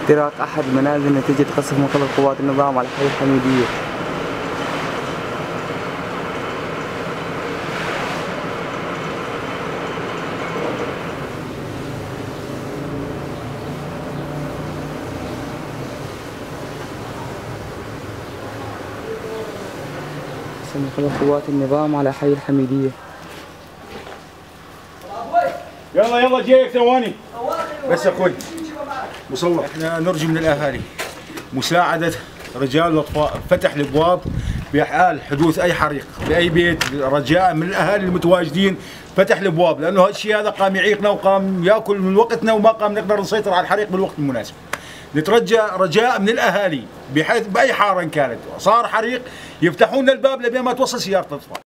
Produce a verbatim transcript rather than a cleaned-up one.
احتراق أحد منازل نتيجة قصف من قبل قوات النظام على حي الحميدية. من قبل قوات النظام على حي الحميدية. يلا يلا جايك ثواني بس اخوي مصور. احنا نرجو من الاهالي مساعدة رجال الاطفاء، فتح الابواب في حال حدوث اي حريق في اي بيت، رجاء من الاهالي المتواجدين فتح الابواب، لانه هالشيء هذا قام يعيقنا وقام ياكل من وقتنا وما قام نقدر نسيطر على الحريق بالوقت المناسب. نترجى رجاء من الاهالي بحيث باي حاره إن كانت صار حريق يفتحون الباب لبين ما توصل سياره الاطفاء.